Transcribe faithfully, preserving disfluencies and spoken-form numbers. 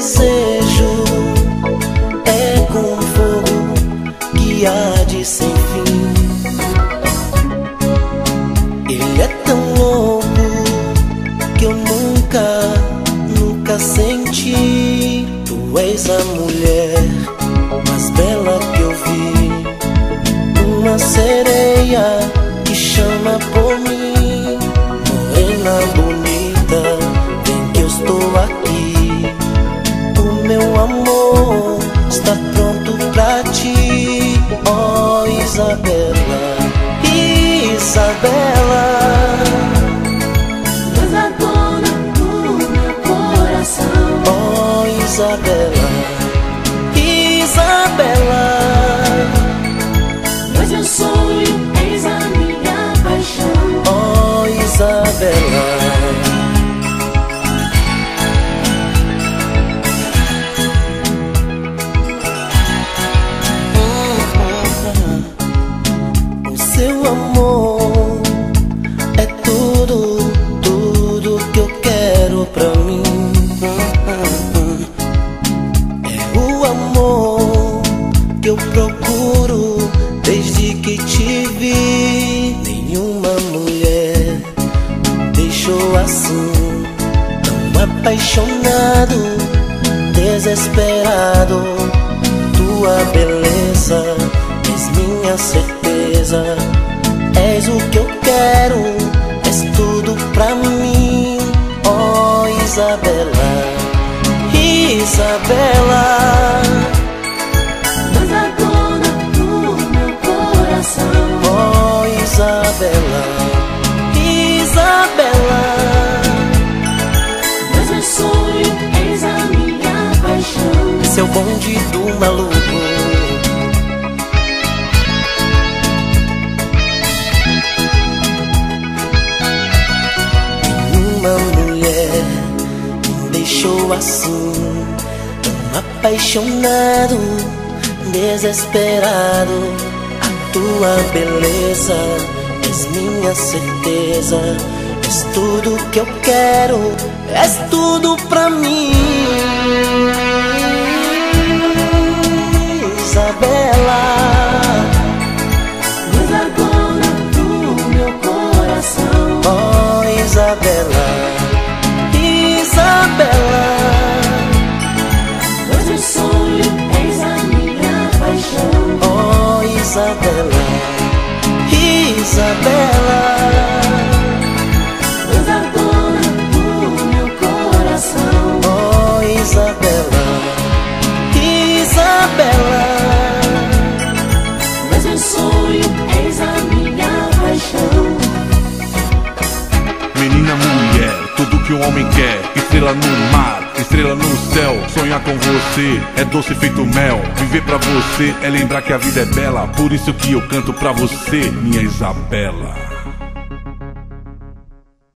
desejo é como fogo que arde sem fim. Ele é tão louco que eu nunca, nunca senti. Tu és a mulher mais bela que eu vi, uma sereia que chama por mim. Morena bonita, vem que eu estou aqui. O meu amor está pronto pra ti. Oh, Isabela, Isabela, tu és a dona do meu coração. oh, Isabela, Isabela, tu és meu sonho, és a minha paixão. oh, Isabela. Seu amor é tudo, tudo que eu quero pra mim. É o amor que eu procuro desde que te vi. Nenhuma mulher deixou assim, tão apaixonado, desesperado. Tua beleza és minha certeza, és o que eu quero, és tudo pra mim. Oh, Isabela, Isabela, Tu és a dona do meu coração. oh, Isabela, Isabela, Tu és meu sonho, és a minha paixão. esse é o bonde do maluco. Uma mulher me deixou assim, tão apaixonado, desesperado. A tua beleza és minha certeza, és tudo que eu quero, és tudo pra mim. Isabela, Tu és a dona do meu coração. oh, Isabela, Isabela, Tu és meu sonho, és a minha paixão. oh, Isabela, Isabela, Tu és a dona do meu coração. oh, Isabela, Isabela, Tu és meu sonho, és a minha paixão. Menina mulher, tudo que um homem quer. Estrela no mar, estrela no céu. Sonhar com você é doce feito mel. Viver pra você é lembrar que a vida é bela. Por isso que eu canto pra você, minha Isabela.